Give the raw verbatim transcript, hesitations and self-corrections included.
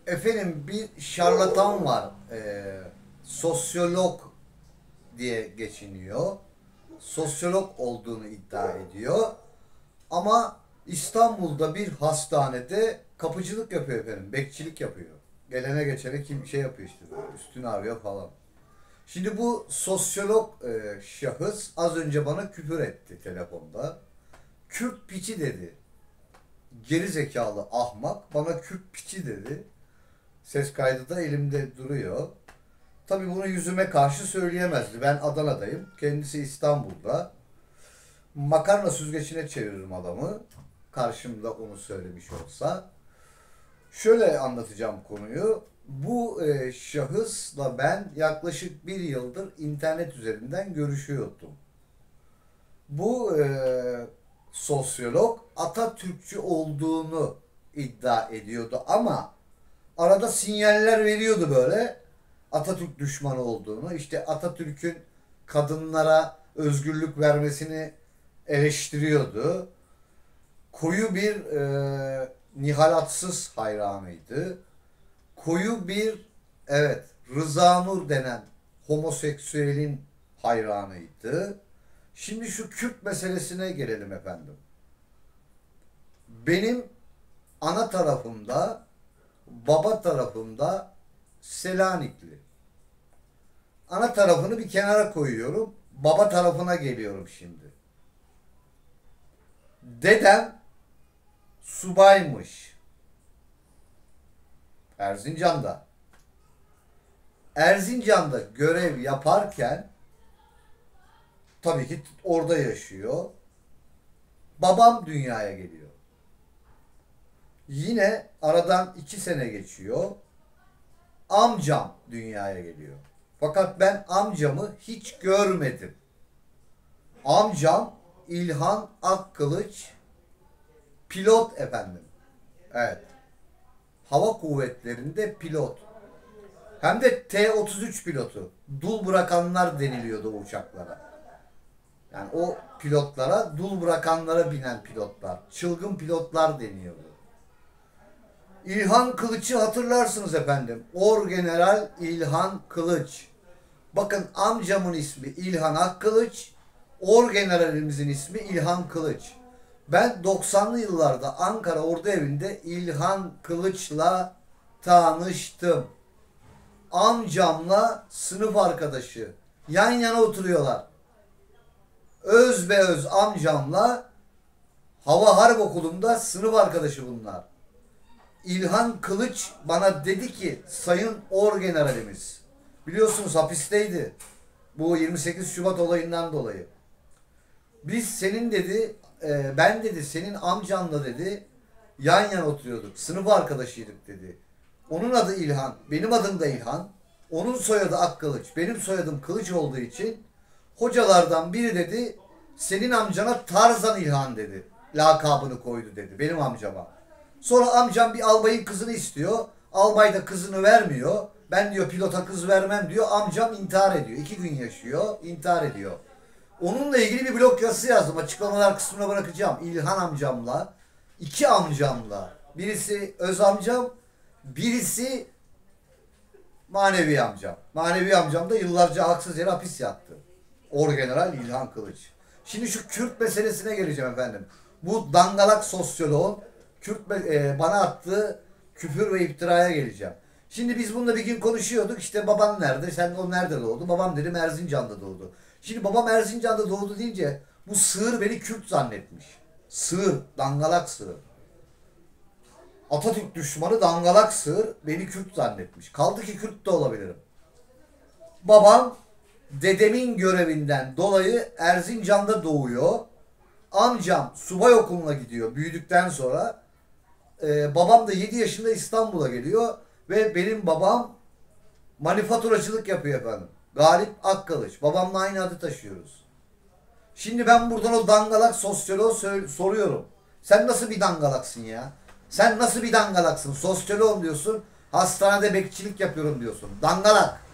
Efendim bir şarlatan var. Ee, sosyolog diye geçiniyor. Sosyolog olduğunu iddia ediyor. Ama İstanbul'da bir hastanede kapıcılık yapıyor efendim. Bekçilik yapıyor. Gelene geçene kim şey yapıyor işte böyle. Üstünü arıyor falan. Şimdi bu sosyolog e, şahıs az önce bana küfür etti telefonda. Kürt piçi dedi. Geri zekalı ahmak bana Kürt piçi dedi. Ses kaydı da elimde duruyor. Tabii bunu yüzüme karşı söyleyemezdi. Ben Adana'dayım. Kendisi İstanbul'da. Makarna süzgecine çeviririm adamı. Karşımda onu söylemiş olsa. Şöyle anlatacağım konuyu. Bu e, şahısla ben yaklaşık bir yıldır internet üzerinden görüşüyordum. Bu e, sosyolog Atatürkçü olduğunu iddia ediyordu ama arada sinyaller veriyordu böyle. Atatürk düşmanı olduğunu, işte Atatürk'ün kadınlara özgürlük vermesini eleştiriyordu. Koyu bir e, Nihalatsız hayranıydı. Koyu bir, evet, Rıza Nur denen homoseksüelin hayranıydı. Şimdi şu Kürt meselesine gelelim efendim. Benim ana tarafımda, baba tarafımda Selanikli. Ana tarafını bir kenara koyuyorum. Baba tarafına geliyorum şimdi. Dedem subaymış. Erzincan'da. Erzincan'da görev yaparken tabii ki orada yaşıyor. Babam dünyaya geliyor. Yine aradan iki sene geçiyor. Amcam dünyaya geliyor. Fakat ben amcamı hiç görmedim. Amcam İlhan Akkılıç pilot efendim. Evet. Hava kuvvetlerinde pilot. Hem de T otuz üç pilotu. Dul bırakanlar deniliyordu o uçaklara. Yani o pilotlara dul bırakanlara binen pilotlar. Çılgın pilotlar deniyordu. İlhan Kılıç'ı hatırlarsınız efendim. Orgeneral İlhan Kılıç. Bakın amcamın ismi İlhan Akkılıç. Orgeneralimizin ismi İlhan Kılıç. Ben doksanlı yıllarda Ankara Ordu Evi'nde İlhan Kılıç'la tanıştım. Amcamla sınıf arkadaşı. Yan yana oturuyorlar. Öz be öz amcamla Hava Harp Okulu'nda sınıf arkadaşı bunlar. İlhan Kılıç bana dedi ki sayın orgeneralimiz, biliyorsunuz hapisteydi bu yirmi sekiz Şubat olayından dolayı. Biz senin dedi e, ben dedi senin amcanla dedi yan yana oturuyorduk. Sınıf arkadaşıydık dedi. Onun adı İlhan. Benim adım da İlhan. Onun soyadı Akkılıç. Benim soyadım Kılıç olduğu için hocalardan biri dedi senin amcana Tarzan İlhan dedi. Lakabını koydu dedi benim amcama. Sonra amcam bir albayın kızını istiyor. Albay da kızını vermiyor. Ben diyor pilota kız vermem diyor. Amcam intihar ediyor. İki gün yaşıyor. İntihar ediyor. Onunla ilgili bir blog yazısı yazdım. Açıklamalar kısmına bırakacağım. İlhan amcamla, iki amcamla. Birisi öz amcam, birisi manevi amcam. Manevi amcam da yıllarca haksız yere hapis yattı. Orgeneral İlhan Kılıç. Şimdi şu Kürt meselesine geleceğim efendim. Bu dangalak sosyoloğun Kürt e, bana attığı küfür ve iftiraya geleceğim. Şimdi biz bununla bir gün konuşuyorduk. İşte baban nerede? Sen o nerede doğdu? Babam dedim Erzincan'da doğdu. Şimdi babam Erzincan'da doğdu deyince bu sığır beni Kürt zannetmiş. Sığır, dangalak sığır. Atatürk düşmanı dangalak sığır beni Kürt zannetmiş. Kaldı ki Kürt de olabilirim. Babam dedemin görevinden dolayı Erzincan'da doğuyor. Amcam subay okuluna gidiyor büyüdükten sonra. Ee, babam da yedi yaşında İstanbul'a geliyor. Ve benim babam manifaturacılık yapıyor efendim. Galip Akkılıç. Babamla aynı adı taşıyoruz. Şimdi ben buradan o dangalak sosyoloğu soruyorum. Sen nasıl bir dangalaksın ya? Sen nasıl bir dangalaksın? Sosyoloğum diyorsun. Hastanede bekçilik yapıyorum diyorsun. Dangalak.